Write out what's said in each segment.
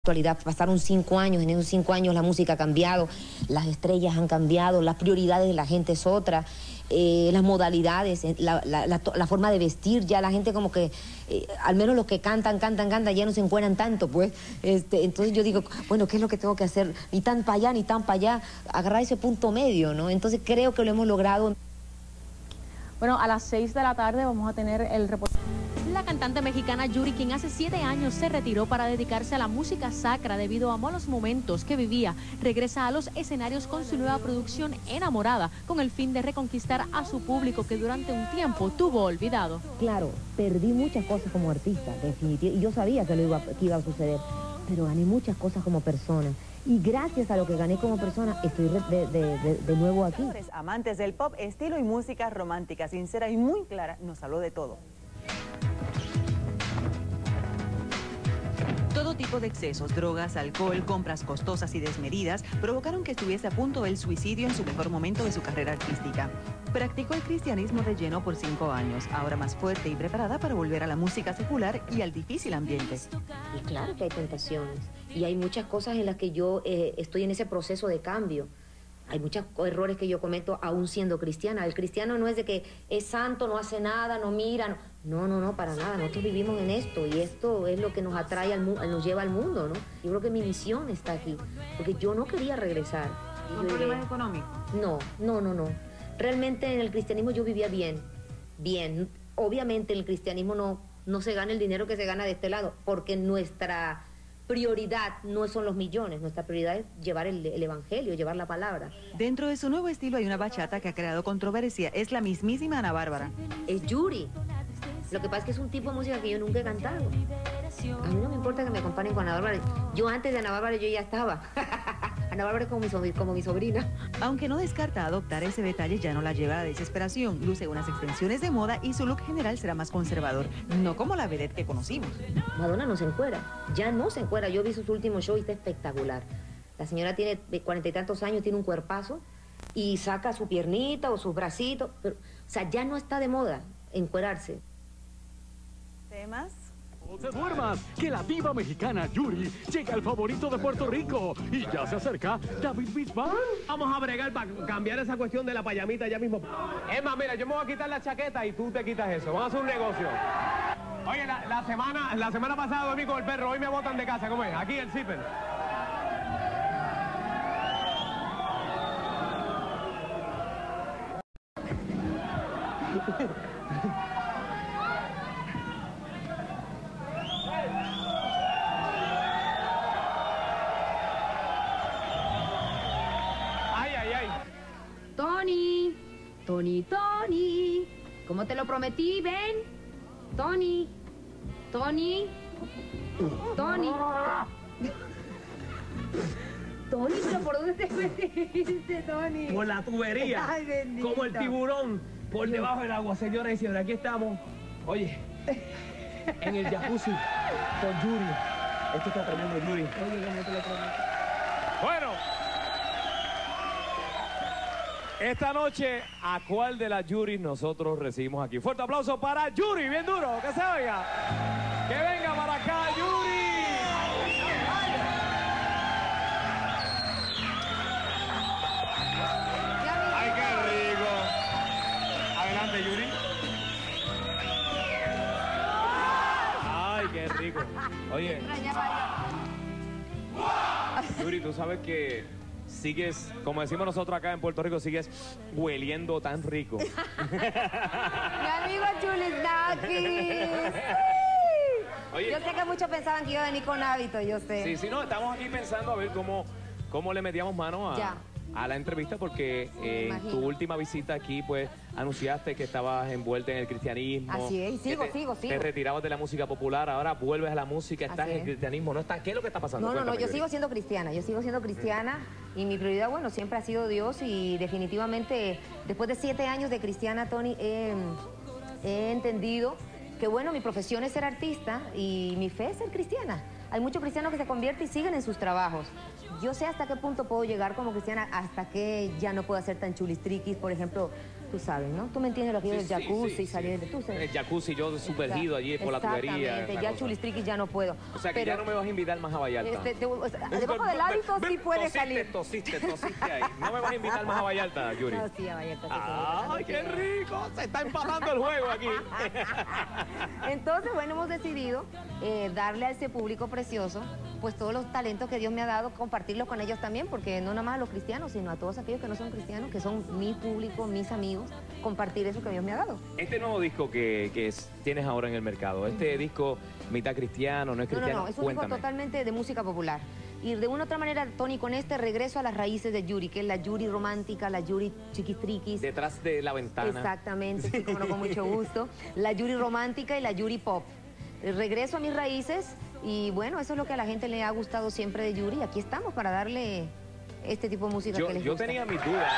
Actualidad, pasaron 5 años, en esos 5 años la música ha cambiado, las estrellas han cambiado, las prioridades de la gente es otra, las modalidades, la forma de vestir, ya la gente como que, al menos los que cantan, ya no se encuentran tanto, pues. Entonces yo digo, bueno, ¿qué es lo que tengo que hacer? Ni tan para allá, ni tan para allá, agarrar ese punto medio, ¿no? Entonces creo que lo hemos logrado. Bueno, a las 6 de la tarde vamos a tener el reportaje. La cantante mexicana Yuri, quien hace 7 años se retiró para dedicarse a la música sacra debido a malos momentos que vivía, regresa a los escenarios con su nueva producción Enamorada, con el fin de reconquistar a su público que durante un tiempo tuvo olvidado. Claro, perdí muchas cosas como artista, definitivamente, y yo sabía que que iba a suceder, pero gané muchas cosas como persona. Y gracias a lo que gané como persona, estoy de nuevo aquí. Amantes del pop, estilo y música romántica, sincera y muy clara, nos habló de todo. Todo tipo de excesos, drogas, alcohol, compras costosas y desmedidas provocaron que estuviese a punto del suicidio en su mejor momento de su carrera artística. Practicó el cristianismo de lleno por 5 años, ahora más fuerte y preparada para volver a la música secular y al difícil ambiente. Y claro que hay tentaciones, y hay muchas cosas en las que yo estoy en ese proceso de cambio. Hay muchos errores que yo cometo aún siendo cristiana. El cristiano no es de que es santo, no hace nada, no mira. No, para nada. Nosotros vivimos en esto y esto es lo que nos atrae nos lleva al mundo, ¿no? Yo creo que mi misión está aquí, porque yo no quería regresar. ¿Un problema económico? No. Realmente en el cristianismo yo vivía bien. Obviamente en el cristianismo no se gana el dinero que se gana de este lado, porque nuestra prioridad no son los millones, nuestra prioridad es llevar el evangelio, llevar la palabra. Dentro de su nuevo estilo hay una bachata que ha creado controversia, es la mismísima Ana Bárbara. Es Yuri. Lo que pasa es que es un tipo de música que yo nunca he cantado. A mí no me importa que me comparen con Ana Bárbara. Yo antes de Ana Bárbara yo ya estaba. Ana Bárbara es como mi sobrina. Aunque no descarta adoptar ese detalle, ya no la lleva a la desesperación. Luce unas extensiones de moda y su look general será más conservador, no como la vedette que conocimos. Madonna no se encuera, ya no se encuera. Yo vi sus últimos shows y está espectacular. La señora tiene 40 y tantos años, tiene un cuerpazo y saca su piernita o sus bracitos. Pero, o sea, ya no está de moda encuerarse. ¿Temas? No te duermas, que la diva mexicana Yuri llega al favorito de Puerto Rico y ya se acerca David Bisbal. Vamos a bregar para cambiar esa cuestión de la payamita ya mismo. Es más, mira, yo me voy a quitar la chaqueta y tú te quitas eso. Vamos a hacer un negocio. Oye, la semana pasada dormí con el perro, hoy me botan de casa, ¿cómo es? Aquí el zipper. Tony, como te lo prometí, ven. Tony, Tony, pero ¿por dónde te metiste, Tony? Por la tubería. Ay, bendito. Como el tiburón por debajo del agua, señoras y señores. Aquí estamos, oye, en el jacuzzi con Yuri. Esto está tremendo, Yuri. Oye, ¿cómo te lo prometí? Bueno, esta noche, ¿a cuál de las Yuri nosotros recibimos aquí? Fuerte aplauso para Yuri, bien duro, que se oiga. Que venga para acá, Yuri. ¡Ay, qué rico! Adelante, Yuri. ¡Ay, qué rico! Oye, Yuri, tú sabes que sigues, como decimos nosotros acá en Puerto Rico, sigues hueliendo tan rico. Mi amigo Chulisnakis. Oye, Yo sé que muchos pensaban que iba a venir con hábito, yo sé. sí, no, estamos aquí pensando a ver cómo le metíamos mano a la entrevista, porque en tu última visita aquí, pues, anunciaste que estabas envuelta en el cristianismo. Así es, sigo. Te retirabas de la música popular, ahora vuelves a la música, estás en el cristianismo, ¿no estás? ¿Qué es lo que está pasando? No, Cuéntame, yo Yuri. sigo siendo cristiana, y mi prioridad, bueno, siempre ha sido Dios, y definitivamente, después de 7 años de cristiana, Tony, he entendido que, bueno, mi profesión es ser artista y mi fe es ser cristiana. Hay muchos cristianos que se convierten y siguen en sus trabajos. Yo sé hasta qué punto puedo llegar como cristiana, hasta que ya no puedo hacer tan chulistriquis. Por ejemplo, Tú sabes, ¿no? Tú me entiendes lo que es el jacuzzi, salir de... Tú sabes. El jacuzzi, yo sumergido allí por la tubería. Exactamente, ya chulistriquis ya no puedo. O sea, que ya no me vas a invitar más a Vallarta. Debajo del hábito sí puedes salir. Tosiste ahí. No me vas a invitar más a Vallarta, Yuri. No, sí, a Vallarta. ¡Ay, qué rico! Se está empatando el juego aquí. Entonces, bueno, hemos decidido darle a ese público precioso pues todos los talentos que Dios me ha dado, compartirlos con ellos también, porque no nada más a los cristianos, sino a todos aquellos que no son cristianos, que son mi público, mis amigos, compartir eso que Dios me ha dado. Este nuevo disco que tienes ahora en el mercado, este disco mitad cristiano, no es cristiano, No, es un disco totalmente de música popular. Y de una u otra manera, Tony, con este regreso a las raíces de Yuri, que es la Yuri romántica, la Yuri chiquistriquis. Detrás de la ventana. Exactamente, sí, como no, con mucho gusto. La Yuri romántica y la Yuri pop. Regreso a mis raíces y bueno, eso es lo que a la gente le ha gustado siempre de Yuri. Aquí estamos para darle este tipo de música que les gusta. Yo tenía mis dudas.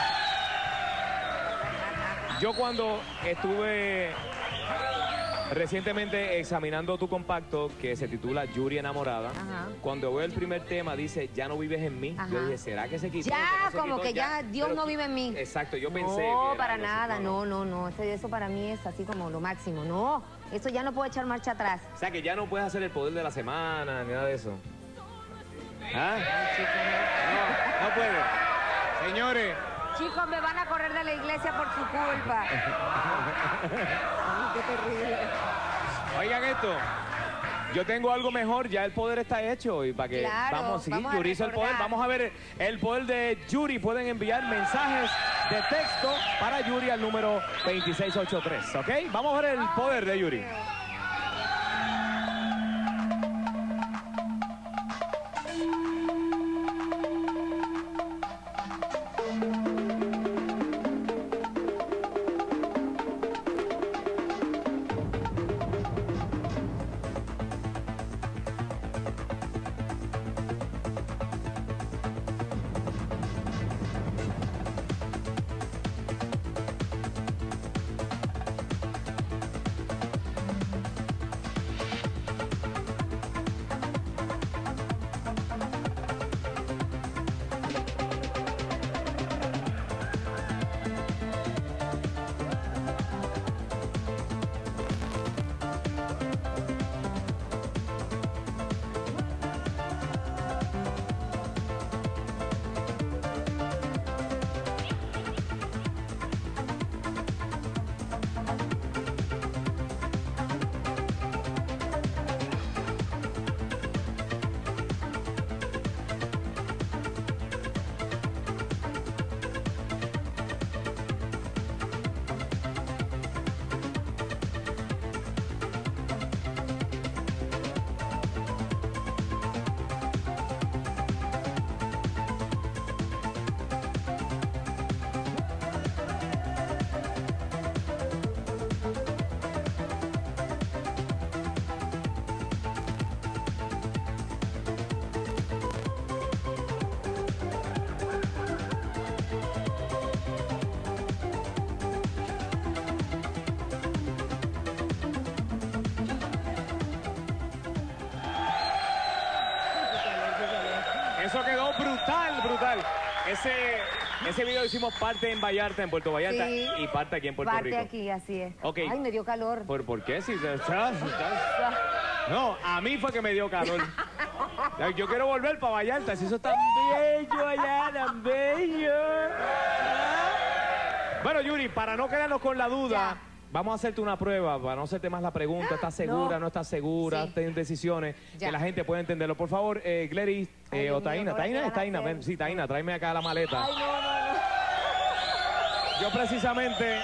Yo cuando estuve recientemente examinando tu compacto que se titula Yuri Enamorada, cuando veo el primer tema dice ya no vives en mí, yo dije, ¿será que se quitó? Ya, como que ya Dios no vive en mí. Exacto, yo pensé. No, para nada, no, eso para mí es así como lo máximo, no, eso ya no puedo echar marcha atrás. O sea que ya no puedes hacer el poder de la semana, ni nada de eso. ¿Ah? No puede. Señores. Chicos, me van a correr de la iglesia por su culpa. Ay, qué terrible. Oigan esto. Yo tengo algo mejor, ya el poder está hecho y para que vamos Yuri hizo el poder, vamos a ver el poder de Yuri. Pueden enviar mensajes de texto para Yuri al número 2683, ¿ok? Vamos a ver el poder de Yuri. Eso quedó brutal. Ese video hicimos parte en Vallarta, en Puerto Vallarta, y parte aquí en Puerto Rico. Parte aquí, así es. Okay. Ay, me dio calor. ¿Por qué? No, a mí fue que me dio calor. Yo quiero volver para Vallarta, si eso es tan bello allá, tan bello. Bueno, Yuri, para no quedarnos con la duda, vamos a hacerte una prueba, para no hacerte más la pregunta. ¿Estás segura, no estás segura? Ten decisiones, que la gente pueda entenderlo. Por favor, Glery o Taina. Taina, ven, sí, Taina, tráeme acá la maleta. Ay, no. Yo precisamente...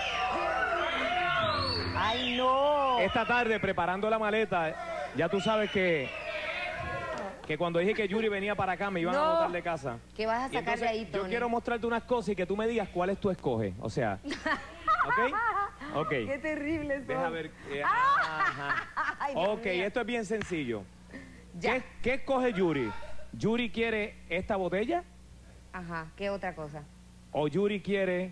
¡Ay, no! Esta tarde, preparando la maleta, ya tú sabes que cuando dije que Yuri venía para acá, me iban a botar de casa. ¿Qué vas a sacar de ahí, Tony? Yo quiero mostrarte unas cosas y que tú me digas cuáles tú escoges. O sea, ¿ok? Ok. ¡Qué terrible eso! Deja ver. Ay, ok, esto es bien sencillo. ¿Qué escoge Yuri? ¿Yuri quiere esta botella? Ajá, ¿qué otra cosa? ¿O Yuri quiere...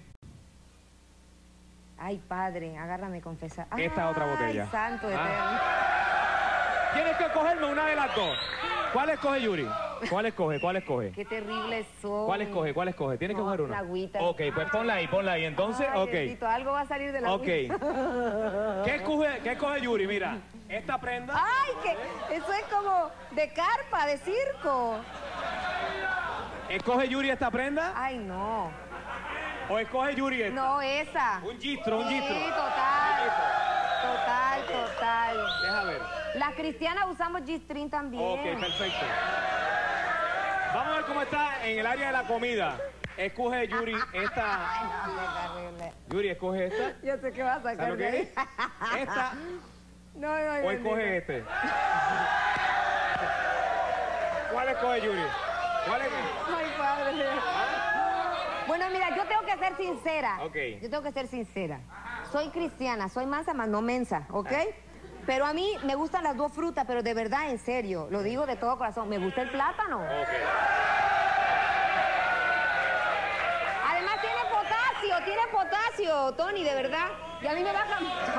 Ay, padre, agárrame, confesar. Esta otra botella. Ay, santo eterno. Tienes que escogerme una de las dos. ¿Cuál escoge Yuri? ¿Cuál escoge? ¿Cuál escoge? Qué terribles son. ¿Cuál escoge? ¿Cuál escoge? Tienes que No, coger una. la agüita. Ok, pues ponla ahí. Entonces, Ay, ok. Diosito, algo va a salir de la Ok. ¿Qué escoge Yuri? Mira, esta prenda. Ay, que eso es como de carpa, de circo. ¿Escoge Yuri esta prenda? Ay, no. ¿O escoge Yuri esta? No, esa. Un gistro, un gistro. Sí, total. Deja ver. Las cristianas usamos G-string también. Ok, perfecto. Vamos a ver cómo está en el área de la comida. Escoge Yuri esta. Ay, no, qué terrible. Yuri, escoge esta. Yo sé que va a ¿Sabes sacar lo de que ahí. es? Esta. No, ¿O escoge este? ¿Cuál escoge Yuri? ¿Cuál es? Ay, padre. Bueno, mira, yo tengo que ser sincera. Ok. Yo tengo que ser sincera. Soy cristiana, soy mansa, más no mensa, ¿ok? Pero a mí me gustan las dos frutas, pero de verdad, en serio, lo digo de todo corazón, me gusta el plátano. Ok. Además tiene potasio, Tony, de verdad. Y a mí me baja mucho.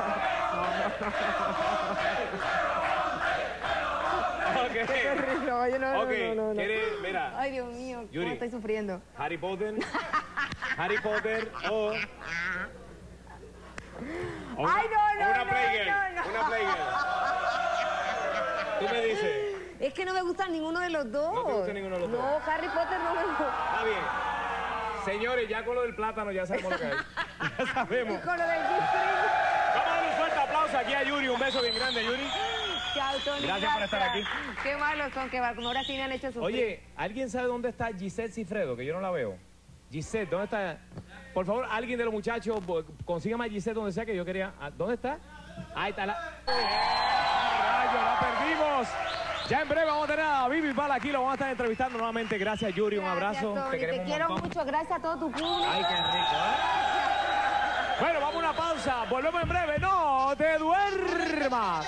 Ok. Qué terrible, oye, no. ¿Quieres? Mira. Ay, Dios mío, Yuri. cómo estoy sufriendo. Harry Potter o... Ay, no. Una Playgirl. Una Playgirl. Tú me dices. Es que no me gustan ninguno de los dos. ¿No te gusta ninguno de los dos? No, Harry Potter no me gusta. Está bien. Señores, ya con lo del plátano ya sabemos lo que hay. Ya sabemos. Y con lo del G-string. Vamos a darle un fuerte aplauso aquí a Yuri. Un beso bien grande, Yuri. Chao, Tony. Gracias por estar aquí. Qué malos son, que ahora sí me han hecho sufrir. Oye, ¿alguien sabe dónde está Gisette Cifredo? Que yo no la veo. Gisette, ¿dónde está? Por favor, alguien de los muchachos, consígame a Gisette donde sea que yo quería. ¿Dónde está? Ahí está la... ¡Rayo, la perdimos! Ya en breve vamos a tener a Vivi Pala aquí, lo vamos a estar entrevistando nuevamente. Gracias, Yuri, un abrazo. Tony, te queremos un quiero montón. mucho, gracias a todo tu público. Ay, qué rico, Bueno, vamos a una pausa. Volvemos en breve. ¡No te duermas!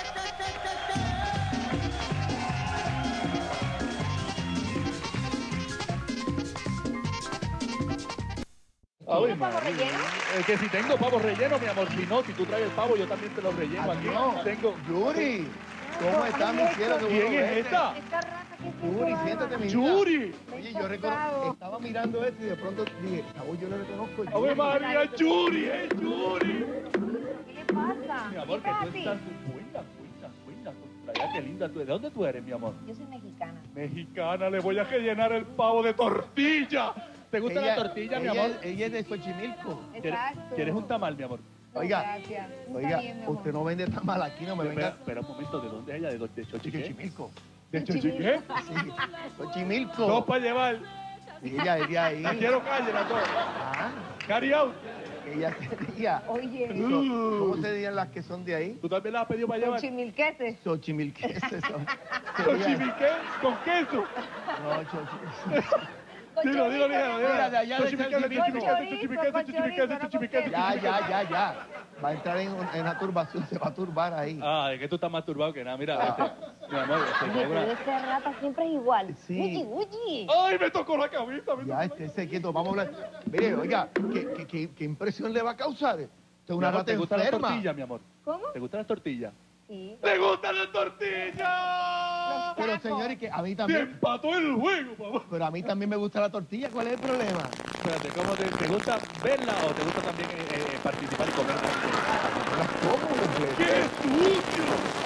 ¿Tienes pavo relleno? Que si tengo pavo relleno, mi amor. Si no, si tú traes el pavo, yo también te lo relleno. Aquí tengo. Yuri, ¿cómo está mi cielo? ¿Quién es esta? Esta rata que Yuri, siéntate, mi vida. Yuri. Oye, yo recuerdo, estaba mirando esto y de pronto dije, yo lo reconozco. ¡Ave María, Yuri! ¡Es Yuri! ¿Qué le pasa? Mi amor, que tú estás... Cuida. Allá, qué linda tú. ¿De dónde tú eres, mi amor? Yo soy mexicana. Mexicana, le voy a rellenar el pavo de tortilla. ¿Te gusta la tortilla, mi amor? Ella es de Xochimilco. Exacto. ¿Quieres un tamal, mi amor? No, Oiga, gracias. Está Oiga, bien, mi amor. usted no vende tan mal aquí, no me venga. Espera un momento, ¿de dónde es ella? ¿De Xochimilco. ¿De Xochimilco? Sí, Xochimilco. Dos para llevar. Ella es de ahí. Quiero calle, las dos. Ah, Carry out. ella sería. Oye, ¿Cómo se dirían las que son de ahí? ¿Tú también las has pedido para llevar? chimilquetes. Xochimilqueses son. ¿Xochimilqué? ¿Con queso? No, Xochimilco. Dilo, Mira, de allá de Xochimilqué. Ya. Va a entrar en una turbación, se va a turbar ahí. Ah, es que tú estás más turbado que nada. Mira, mi amor, Esta rata siempre es igual. Sí. Uy. ¡Ay, me tocó la cabeza! Ya, estése quieto, vamos a hablar. Mire, oiga, ¿qué impresión le va a causar? Usted es una rata ¿Te gustan las enferma. tortillas, mi amor? ¿Cómo? ¿Te gustan las tortillas? Sí. ¡Te gustan las tortillas! Pero señor, y que a mí también. ¡Te empató el juego, papá! Pero a mí también me gusta la tortilla, ¿cuál es el problema? Espérate, ¿cómo te gusta verla o te gusta también participar y comerla? Las como completas. ¡Qué sucio!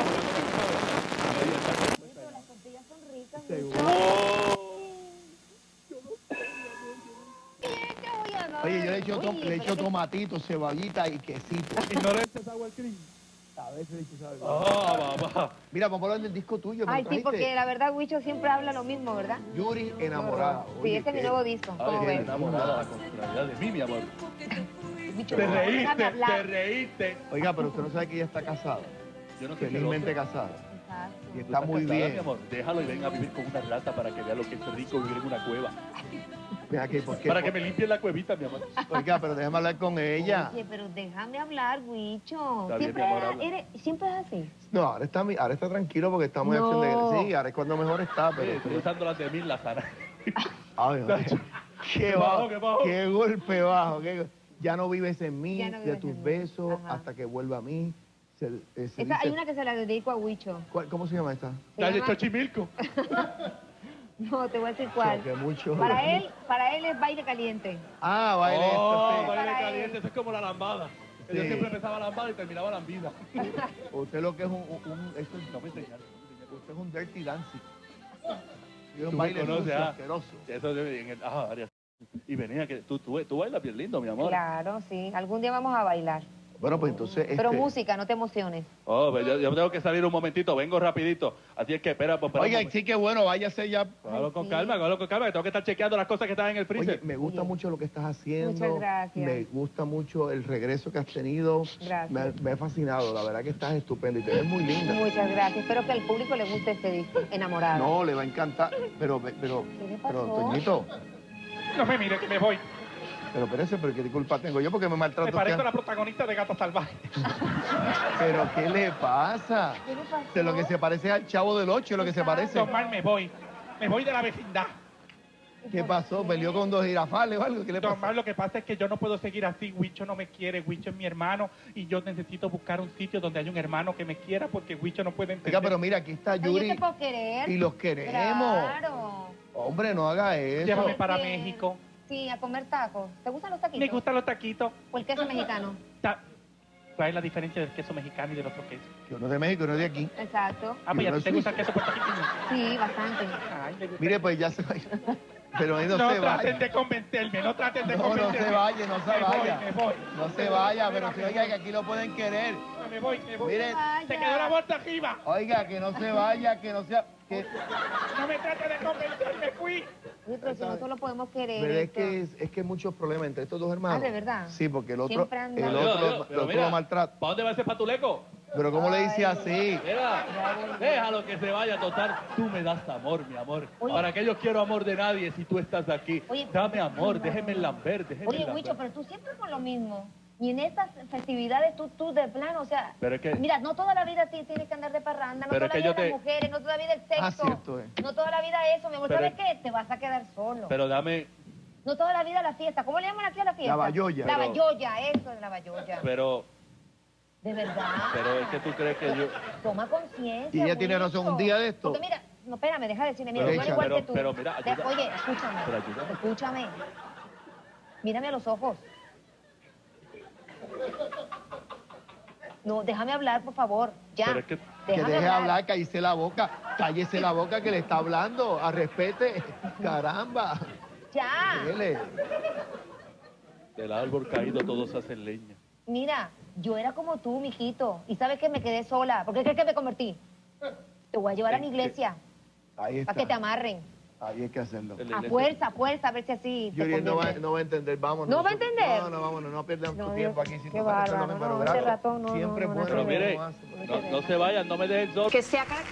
Las tortillas son ricas. Seguro. Oye, Oye, yo le echo tomatito, cebollita y quesito. ¿Y no le echas agua al cream? A veces le echo sabe. Papá. Mira, vamos a hablar del disco tuyo. ¿me Ay, lo sí, trajiste? porque la verdad Huicho siempre habla lo mismo, ¿verdad? Yuri enamorada. Sí, Oye, este es mi qué- nuevo disco. ¿Cómo Ay, ves? enamorada la contrariedad de mí, mi amor. Huicho, Te déjame reíste, hablar. te reíste. Oiga, pero usted no sabe que ella está casada. Yo no sé Felizmente casada. Exacto. Y Tú está estás muy casada, bien. mi amor. Déjalo y ven a vivir con una rata para que vea lo que es rico vivir en una cueva. Mira aquí, ¿por qué? Para que me limpie la cuevita, mi amor. Oiga, pero déjame hablar con ella. Oye, pero déjame hablar, Huicho. Está bien, Siempre, mi amor, habla. siempre es así. No, ahora está tranquilo porque estamos en No. acción de... Sí, ahora es cuando mejor está, Sí, pero... estoy usando las de mil, la sana. Ay, Nacho. qué bajo, bajo, qué bajo. qué golpe bajo. Ya no vives en mí, Ya no de vives tus en mí. besos, Ajá. hasta que vuelva a mí. Se Hay dice- una que se la dedico a Huicho. ¿Cómo se llama esta? Se La de llama- Xochimilco. No, te voy a decir cuál. Choque mucho. Para él es baile caliente. Ah, baile esto, sí. Baile caliente, eso es como la lambada. Sí. Yo siempre empezaba lambada y terminaba lambida. Usted lo que es esto no me enseñaron. Usted es un dirty dancing. Es un baile sucio, asqueroso. Eso en el, Arias. Y venía que tú bailas bien lindo, mi amor. Claro, sí. Algún día vamos a bailar. Bueno, pues entonces... Pero música, no te emociones. Oh, pues yo tengo que salir un momentito, vengo rapidito. Así es que espera, pues... Oiga, sí que bueno, váyase ya. Hágalo con calma, que tengo que estar chequeando las cosas que están en el freezer. Oye, me gusta mucho lo que estás haciendo. Muchas gracias. Me gusta mucho el regreso que has tenido. Gracias. Me ha fascinado, la verdad que estás estupenda y te ves muy linda. Muchas gracias. Espero que al público le guste este disco, Enamorada. No, le va a encantar. Pero, ¿Qué le pasó? Toñito, No me mire, que me voy. pero espérese, pero ¿qué culpa tengo yo? Porque me maltrato. Me parezco a la protagonista de Gato Salvaje. Pero ¿qué le pasa? ¿Qué le pasó? De lo que se parece al Chavo del Ocho, lo que se parece. Tomás, me voy de la vecindad. ¿Qué pasó? ¿Peleó con dos girafales o algo? ¿Qué le pasó? Tomás, lo que pasa es que yo no puedo seguir así. Huicho no me quiere, Huicho es mi hermano y yo necesito buscar un sitio donde haya un hermano que me quiera porque Huicho no puede entender. Oiga, pero mira, aquí está Ay, yo Yuri te puedo querer. y los queremos. Claro. Hombre, no haga eso. Llévame para Sí. México. Sí, a comer tacos. ¿Te gustan los taquitos? Me gustan los taquitos. ¿O el queso mexicano? ¿Cuál es la diferencia del queso mexicano y del otro queso? Que uno es de México y uno es de aquí. Exacto. Ah, pues Y a uno ti es te gusta el suizo. queso puertorriqueño. Sí, bastante. Ay, me gusta. Mire, pues ya se vaya. Pero ahí no No se traten vaya. de convencerme, no traten de No, no convencerme. se vaya, no se vaya. Me voy. No se vaya, pero que oiga que aquí lo pueden querer. Me voy. Mire, Se quedó la bolsa arriba. oiga, que no se vaya, que no sea... Que... No me trate de convencer, me fui. Oye, pero si nosotros lo podemos querer. Pero es Héctor. que hay muchos problemas entre estos dos hermanos. Ah, ¿de verdad? Sí, porque el otro, Siempre andan. el otro lo maltrata. ¿Para dónde va ese patuleco? Pero ¿cómo le dice así? Mira, déjalo que se vaya, total. Tú me das amor, mi amor. Oye. ¿Para qué yo quiero amor de nadie si tú estás aquí? Oye. Dame amor, déjeme lamber, déjeme Oye, lamber. Huicho, pero tú siempre con lo mismo. Y en estas festividades tú de plano, o sea... Pero es que- Mira, no toda la vida tienes que andar de parranda, no Pero toda es la que vida yo las mujeres, no toda la vida el sexo. Ah, cierto es. No toda la vida eso, mi amor. Pero- ¿Sabes qué? Te vas a quedar solo. Pero dame, No toda la vida la fiesta. ¿Cómo le llaman aquí a la fiesta? La bayolla. La Pero- bayolla, eso es la bayolla. pero De verdad. es que tú crees que yo... Toma conciencia. Y ella tiene razón, un día de esto. Porque mira, no, espérame, deja de decirle, mira, Pero yo soy echa, igual que tú. pero mira, ayuda. Oye, escúchame. Pero ayúdame. Escúchame. Mírame a los ojos. No, déjame hablar, por favor. Ya. Pero es que- Que deje hablar, cállese la boca que le está hablando. Respete. Caramba. Ya. Dele. Del árbol caído todos hacen leña. Mira, yo era como tú, mijito. Y sabes que me quedé sola. ¿Por qué crees que me convertí? Te voy a llevar a la iglesia Ahí está. para que te amarren. Ahí hay que hacerlo. En la A iglesia. fuerza, a ver si así te Yuri no va conviertes. a entender, vámonos. ¿No va a entender? No, vámonos, no perdamos No, tu tiempo Dios, aquí. Si qué tú estás pensando bárbaro, en no, malograr. ese ratón no, Siempre no, es bueno. Pero mire, lo hace. no se vayan, no me dejen solo. Que sea cara...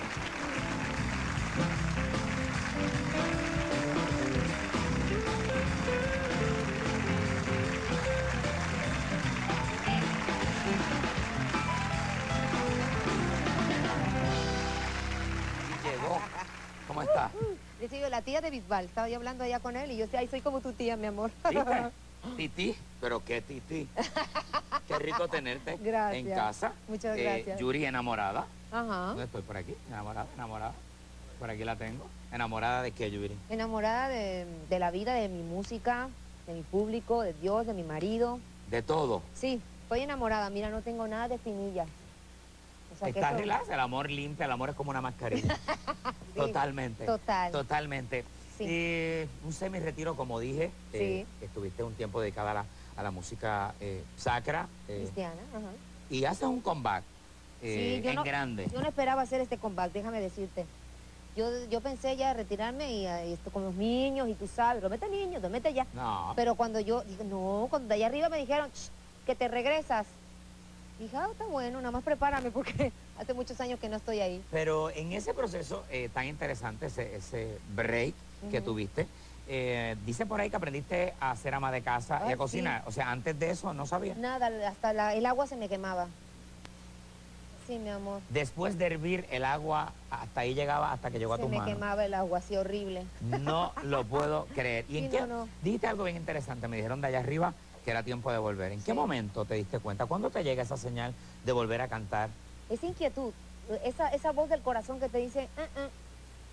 Llegó. ¿Cómo está? Yo soy la tía de Bisbal, estaba yo hablando allá con él y yo decía, ay, soy como tu tía, mi amor. ¿Viste? Titi, pero qué Titi. Qué rico tenerte Gracias. en casa. Muchas gracias. Yuri enamorada. Ajá. ¿Dónde estoy? Por aquí. Enamorada. Por aquí la tengo. ¿Enamorada de qué, Yuri? Enamorada de la vida, de mi música, de mi público, de Dios, de mi marido. De todo. Sí, estoy enamorada, mira, no tengo nada de espinillas. O sea, que Está eso- relax, el amor limpia, el amor es como una mascarilla. Sí, Totalmente. total. Totalmente. Sí. Un semi-retiro, como dije. Sí. Estuviste un tiempo dedicada a la música sacra. Cristiana, ajá. Y haces un comeback Sí, en grande. Yo no esperaba hacer este comeback, déjame decirte. Yo pensé ya retirarme y esto con los niños y tú sabes, duérmete niños, duérmete ya. No. Pero cuando yo, digo, no, cuando de allá arriba me dijeron que te regresas. Dije, ah, está bueno, nada más prepárame porque hace muchos años que no estoy ahí. Pero en ese proceso tan interesante, ese break que Ujú. tuviste, dice por ahí que aprendiste a ser ama de casa y Ah, a cocinar. O sea, antes de eso no sabía. Nada, hasta el agua se me quemaba. Sí, mi amor. Después de hervir el agua, hasta ahí llegaba, hasta que llegó a Se tus me manos. quemaba el agua, así horrible. No lo puedo creer. ¿Y Sí, en qué? no. Dijiste algo bien interesante, me dijeron de allá arriba que era tiempo de volver. ¿En qué momento te diste cuenta? ¿Cuándo te llega esa señal de volver a cantar? Esa inquietud, esa voz del corazón que te dice,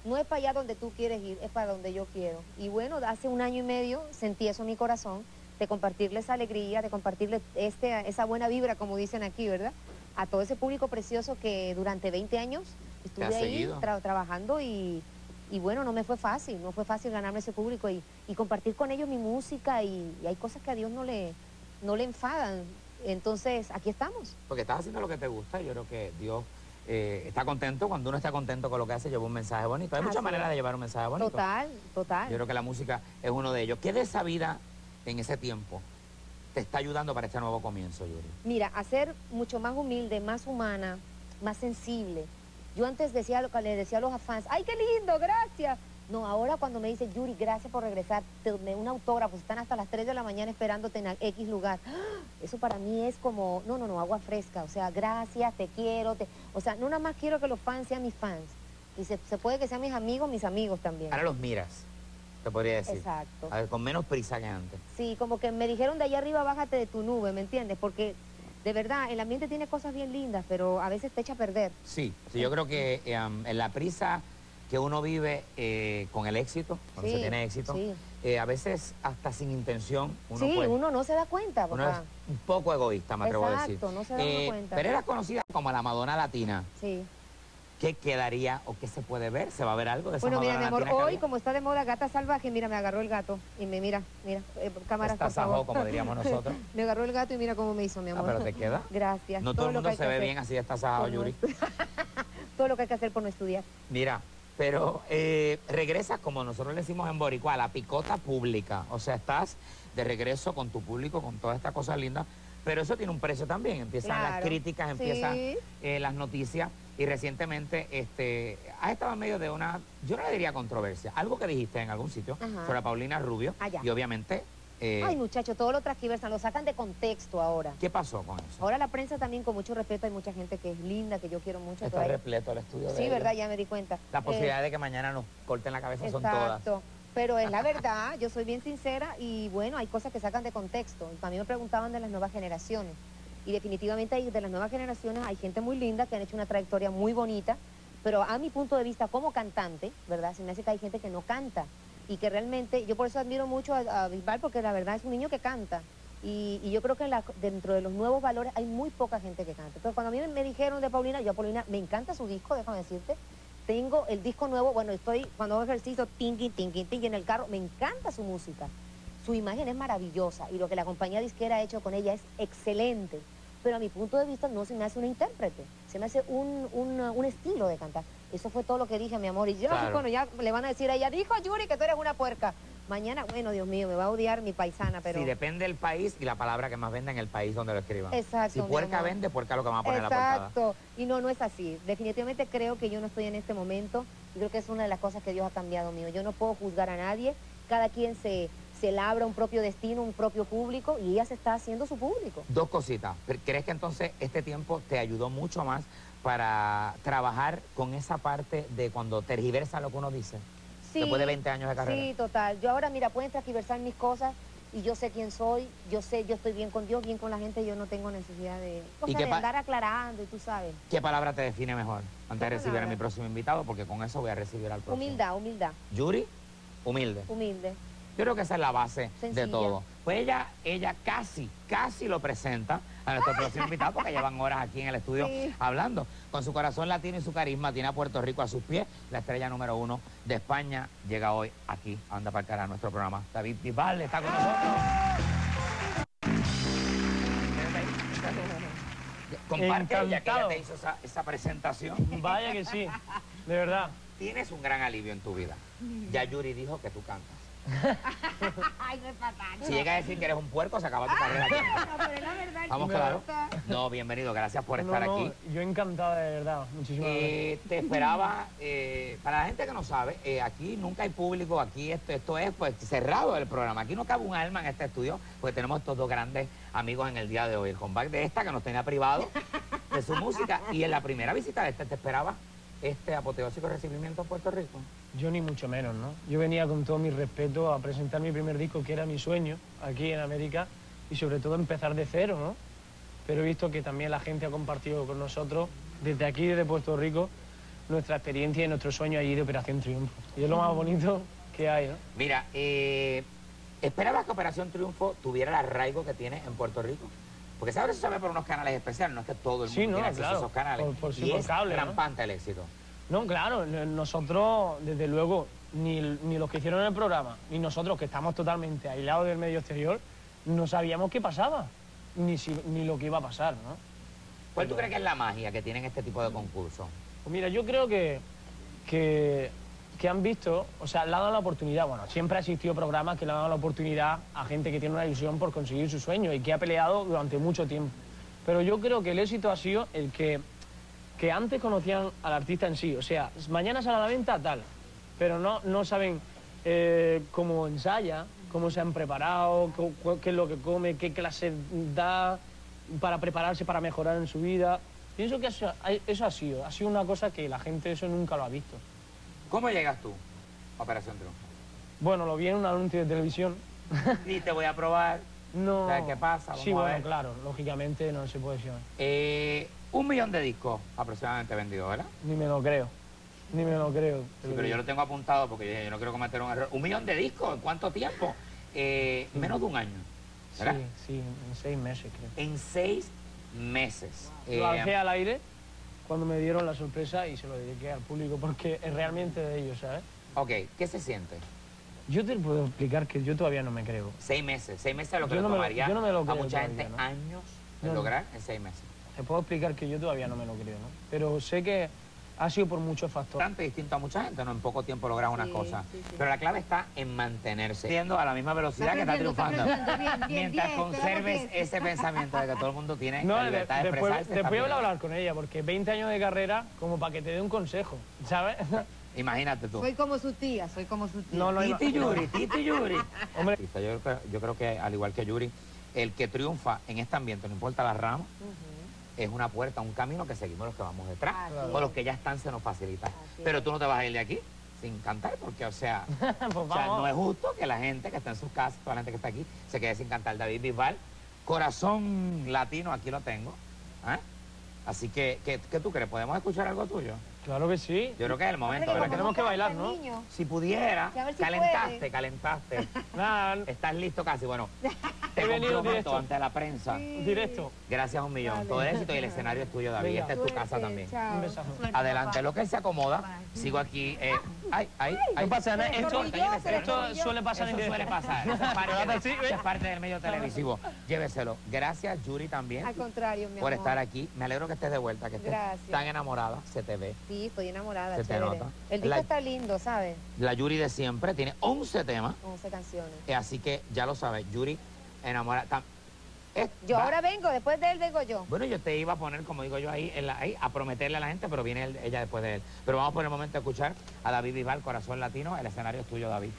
no es para allá donde tú quieres ir, es para donde yo quiero. Y bueno, hace 1 año y medio sentí eso en mi corazón, de compartirle esa alegría, de compartirle esa buena vibra, como dicen aquí, ¿verdad? A todo ese público precioso que durante 20 años estuve ahí trabajando y bueno, no fue fácil ganarme ese público y compartir con ellos mi música y hay cosas que a Dios no le enfadan. Entonces, aquí estamos. Porque estás haciendo lo que te gusta, yo creo que Dios está contento. Cuando uno está contento con lo que hace, lleva un mensaje bonito. Hay muchas maneras de llevar un mensaje bonito. Total. Yo creo que la música es uno de ellos. ¿Qué de esa vida en ese tiempo te está ayudando para este nuevo comienzo, Yuri? Mira, a ser mucho más humilde, más humana, más sensible. Yo antes le decía a los fans, ¡ay, qué lindo, gracias! No, ahora cuando me dice, Yuri, gracias por regresar, un autógrafo, están hasta las 3 de la mañana esperándote en X lugar. Eso para mí es como, no, agua fresca. O sea, gracias, te quiero. O sea, no nada más quiero que los fans sean mis fans. Y se puede que sean mis amigos también. Ahora los miras, te podría decir. Exacto. A ver, con menos prisa que antes. Sí, como que me dijeron de allá arriba, bájate de tu nube, ¿me entiendes? Porque de verdad, el ambiente tiene cosas bien lindas, pero a veces te echa a perder. Sí, yo creo que en la prisa que uno vive con el éxito, cuando se tiene éxito, a veces hasta sin intención uno no se da cuenta, papá. Uno es un poco egoísta, me atrevo a decir. Exacto, no se da cuenta. Pero eras conocida como la Madonna Latina. Sí. ¿Qué quedaría o qué se puede ver? ¿Se va a ver algo de esa Madonna Latina? Bueno, mira, mi amor, hoy como está de moda Gata Salvaje, mira, me agarró el gato y me mira, cámaras, por favor. Como diríamos nosotros. Me agarró el gato y mira cómo me hizo, mi amor. Ah, pero te queda. Gracias. No todo el mundo se ve bien así estasajado, Yuri. Todo lo que hay que hacer por no estudiar. Mira, pero regresas, como nosotros le decimos en Boricua, a la picota pública. O sea, estás de regreso con tu público, con todas estas cosas lindas. Pero eso tiene un precio también. Empiezan las críticas, empiezan las noticias. Y recientemente has estado en medio de una, yo no le diría controversia, algo que dijiste en algún sitio sobre Paulina Rubio. Y obviamente... ay, muchachos, todo lo transgiversan, lo sacan de contexto ahora. ¿Qué pasó con eso? Ahora la prensa también, con mucho respeto, hay mucha gente que es linda, que yo quiero mucho. Está repleto el estudio de Sí, verdad, ya me di cuenta. La posibilidad de que mañana nos corten la cabeza son todas. Exacto, pero es la verdad, yo soy bien sincera y bueno, hay cosas que sacan de contexto. A mí me preguntaban de las nuevas generaciones y definitivamente de las nuevas generaciones hay gente muy linda que han hecho una trayectoria muy bonita, pero a mi punto de vista como cantante, ¿verdad? Se me hace que hay gente que no canta. Y que realmente, yo por eso admiro mucho a Bisbal, porque la verdad es un niño que canta. Y yo creo que dentro de los nuevos valores hay muy poca gente que canta. Entonces, cuando a mí me dijeron de Paulina, yo a Paulina me encanta su disco, déjame decirte. Tengo el disco nuevo, bueno, cuando hago ejercicio, tingui en el carro, me encanta su música. Su imagen es maravillosa y lo que la compañía disquera ha hecho con ella es excelente. Pero a mi punto de vista no se me hace una intérprete, se me hace un estilo de cantar. Eso fue todo lo que dije, mi amor. Y yo, bueno, ya le van a decir a ella, dijo Yuri que tú eres una puerca. Mañana, bueno, Dios mío, me va a odiar mi paisana, pero... Sí, depende del país y la palabra que más venda en el país donde lo escriban. Exacto. Si puerca vende, puerca lo que van a poner en la portada. Exacto. Y no es así. Definitivamente creo que yo no estoy en este momento y creo que es una de las cosas que Dios ha cambiado mío. Yo no puedo juzgar a nadie. Cada quien se labra un propio destino, un propio público y ella se está haciendo su público. Dos cositas. ¿Crees que entonces este tiempo te ayudó mucho más para trabajar con esa parte de cuando tergiversa lo que uno dice? Sí, después de 20 años de carrera. Sí, total. Yo ahora, mira, pueden tergiversar mis cosas y yo sé quién soy, yo estoy bien con Dios, bien con la gente, yo no tengo necesidad de andar aclarando, y tú sabes. ¿Qué palabra te define mejor antes de recibir a mi próximo invitado? Porque con eso voy a recibir al próximo. Humildad. Yuri, humilde. Humilde. Yo creo que esa es la base de todo. Pues ella casi lo presenta a nuestro próximo invitado porque llevan horas aquí en el estudio hablando. Con su corazón latino y su carisma tiene a Puerto Rico a sus pies. La estrella número 1 de España llega hoy aquí a Anda para el Cara, nuestro programa. David Bisbal está con nosotros. Comparte ya que ella te hizo esa presentación. Vaya que sí, de verdad. Tienes un gran alivio en tu vida. Ya Yuri dijo que tú cantas. Ay, no es fatal. Si llega a decir que eres un puerco, se acaba tu carrera aquí. No, pero es la verdad. Vamos, claro. No, bienvenido, gracias por estar aquí. Yo encantado, de verdad. Muchísimas gracias. Te esperaba, para la gente que no sabe, aquí nunca hay público, aquí esto es pues cerrado el programa. Aquí no cabe un alma en este estudio, porque tenemos estos dos grandes amigos en el día de hoy. El comeback de esta, que nos tenía privado de su música, y en la primera visita de te esperaba apoteósico recibimiento en Puerto Rico. Yo ni mucho menos, ¿no? Yo venía con todo mi respeto a presentar mi primer disco, que era mi sueño, aquí en América, y sobre todo empezar de cero, ¿no? Pero he visto que también la gente ha compartido con nosotros, desde aquí, desde Puerto Rico, nuestra experiencia y nuestro sueño allí de Operación Triunfo. Y es lo más bonito que hay, ¿no? Mira, ¿esperabas que Operación Triunfo tuviera el arraigo que tiene en Puerto Rico? Porque ahora se sabe por unos canales especiales, no es que todo el mundo tiene acceso a esos canales. Y es rampante el éxito. No, claro, nosotros, desde luego, ni los que hicieron el programa, ni nosotros, que estamos totalmente aislados del medio exterior, no sabíamos qué pasaba, ni lo que iba a pasar, ¿no? ¿Cuál tú crees que es la magia que tienen este tipo de concursos? Pues mira, yo creo que han visto, o sea, le han dado la oportunidad. Bueno, siempre ha existido programas que le han dado la oportunidad a gente que tiene una ilusión por conseguir su sueño y que ha peleado durante mucho tiempo. Pero yo creo que el éxito ha sido el que antes conocían al artista en sí. O sea, mañana sale a la venta tal, pero no saben cómo ensaya, cómo se han preparado, qué es lo que come, qué clase da para prepararse, para mejorar en su vida. Pienso que eso ha sido una cosa que la gente eso nunca lo ha visto. ¿Cómo llegas tú a Operación Triunfo? Bueno, lo vi en un anuncio de televisión. Y te voy a probar. No. ¿Sabes qué pasa? Sí, bueno, claro, lógicamente no se puede llamar. 1 millón de discos aproximadamente vendidos, ¿verdad? Ni me lo creo. Ni me lo creo. Sí, pero yo lo tengo apuntado porque yo no quiero cometer un error. 1 millón de discos, ¿en cuánto tiempo? Menos de un año, ¿verdad? Sí, en 6 meses creo. En 6 meses. Lo lancé al aire cuando me dieron la sorpresa y se lo dediqué al público porque es realmente de ellos, ¿sabes? Ok, ¿qué se siente? Yo te puedo explicar que yo todavía no me creo. 6 meses. 6 meses es lo que le tomaría a mucha gente años de lograr en 6 meses. Te puedo explicar que yo todavía no me lo creo, ¿no? Pero sé que ha sido por muchos factores. Bastante distinto a mucha gente, ¿no? En poco tiempo lograr una cosa. Pero la clave está en mantenerse. Yendo a la misma velocidad que está triunfando. Mientras conserves ese pensamiento de que todo el mundo tiene la libertad de expresarse. Después voy a hablar con ella, porque 20 años de carrera como para que te dé un consejo, ¿sabes? Imagínate tú. Soy como su tía, Titi Yuri. Hombre, yo creo que al igual que Yuri, el que triunfa en este ambiente, no importa la rama, es una puerta, un camino que seguimos los que vamos detrás. O los que ya están se nos facilita. Pero tú no te vas a ir de aquí sin cantar, porque, o sea, no es justo que la gente que está en sus casas, toda la gente que está aquí, se quede sin cantar. David Bisbal, corazón latino, aquí lo tengo. ¿Eh? Así que, ¿qué tú crees? ¿Podemos escuchar algo tuyo? Claro que sí. Yo creo que es el momento, ¿verdad? Tenemos que bailar, ¿no? Si pudiera, calentaste. Estás listo casi. Bueno, te comprometo ante la prensa. Directo. Gracias a 1 millón. Todo el éxito y el escenario es tuyo, David. Esta es tu casa también. Adelante. Lo que él se acomoda, sigo aquí. No pasa nada. Esto suele pasar. Eso suele pasar. Es parte del medio televisivo. Lléveselo. Gracias, Yuri, también. Al contrario, mi por amor. estar aquí. Me alegro que estés de vuelta, que estés tan enamorada. Se te ve. Sí, estoy enamorada. Se te nota. El disco está lindo, ¿sabes? La Yuri de siempre tiene 11 temas. 11 canciones. Así que ya lo sabes, Yuri enamorada. Yo ahora vengo, después de él vengo yo. Bueno, yo te iba a poner, como digo yo, ahí a prometerle a la gente, pero viene ella después de él. Pero vamos por el momento a escuchar a David Bisbal, Corazón Latino. El escenario es tuyo, David.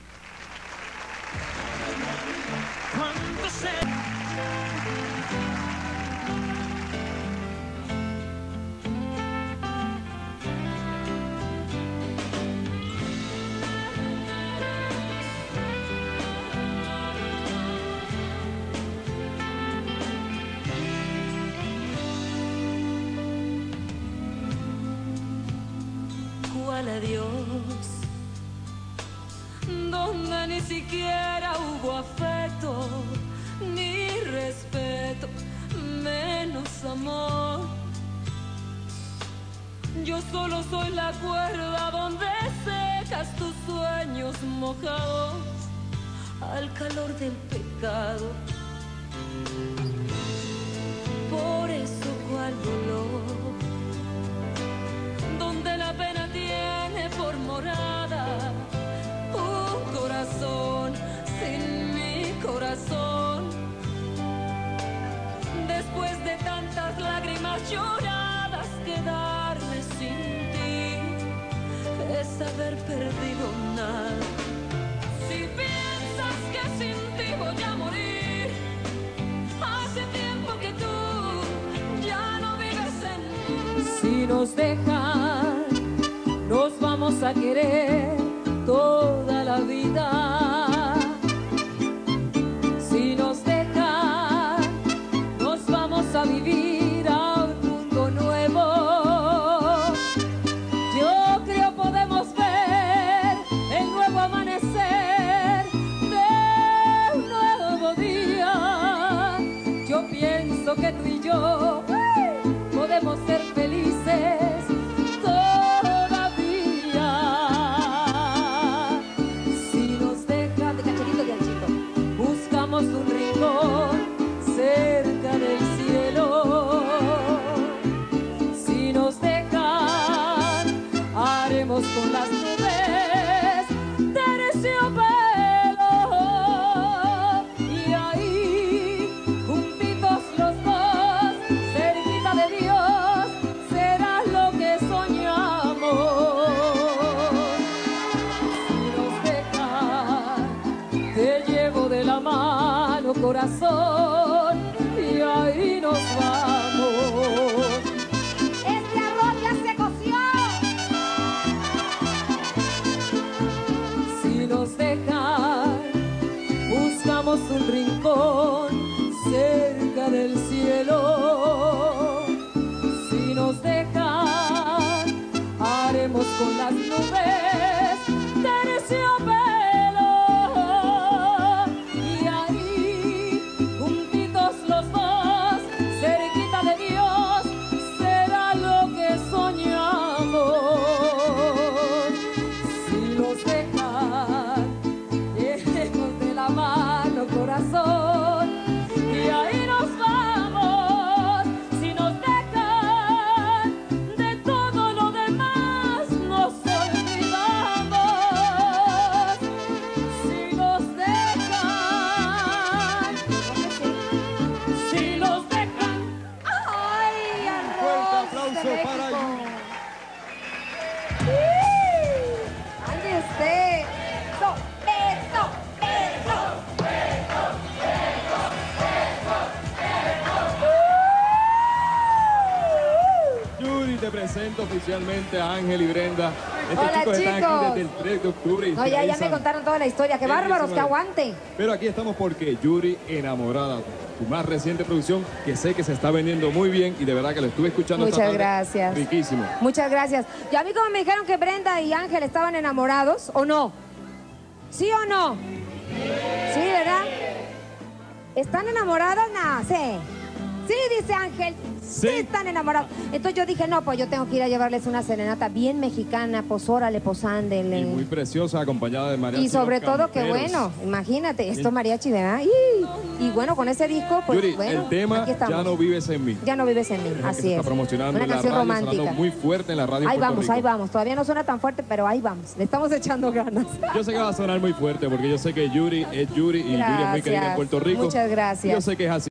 Adiós, donde ni siquiera hubo afecto, ni respeto, menos amor. Yo solo soy la cuerda donde secas tus sueños mojados al calor del pecado. Por eso cual dolor, donde la pena tiene por morada un corazón sin mi corazón. Después de tantas lágrimas lloradas, quedarme sin ti es haber perdido nada. Si piensas que sin ti voy a morir, hace tiempo que tú ya no vives en mí. Si nos dejan, nos vamos a querer toda la vida. Si nos dejan, nos vamos a vivir a un mundo nuevo. Yo corazón, y ahí nos vamos. ¡Este arroz ya se coció! Si nos dejan, buscamos un rincón cerca del cielo. Si nos dejan, haremos con las nubes terciopelo. Y ahí, juntitos los dos, cerquita de Dios, será lo que soñamos. Si nos dejan, llenos de la mano, corazón, y ahí nos vamos. Si nos dejan, de todo lo demás nos olvidamos. Si nos dejan, si nos dejan. ¡Ay, arroz! Fuerte aplauso de para México. Yuri. ¡Ande usted! ¡Beso! ¡Beso! Yuri, te presento oficialmente a Ángel y Brenda. Estos Hola, chicos están chicos. aquí desde el 3 de octubre. y No, ya me finalizan. contaron toda la historia. ¡Qué bárbaros! ¡Que aguanten! Pero aquí estamos porque Yuri Enamorada, tu más reciente producción, que sé que se está vendiendo muy bien y de verdad que lo estuve escuchando esta Muchas tarde. gracias. Riquísimo. Muchas gracias. Y a mí como me dijeron que Brenda y Ángel estaban enamorados, ¿o no? ¿Sí o no? Sí, ¿verdad? ¿Están enamorados? No, sí. Sí, dice Ángel. Sí están enamorados. Entonces yo dije, no, pues yo tengo que ir a llevarles una serenata bien mexicana, pues órale, pues ándele. Y muy preciosa, acompañada de mariachi. Y sobre Los todo que Camperos. bueno, imagínate, esto mariachi, ¿verdad? Y bueno, con ese disco, pues Yuri, bueno, el tema aquí estamos. Ya no vives en mí. Ya no vives en mí, Que así se es. está promocionando Una en la canción radio, romántica. sonando muy fuerte en la radio en Ahí Puerto vamos, Rico. ahí vamos. Todavía no suena tan fuerte, pero ahí vamos. Le estamos echando ganas. Yo sé que va a sonar muy fuerte porque yo sé que Yuri es Yuri y Yuri es muy querida en Puerto Rico. Muchas gracias. Yo sé que es así.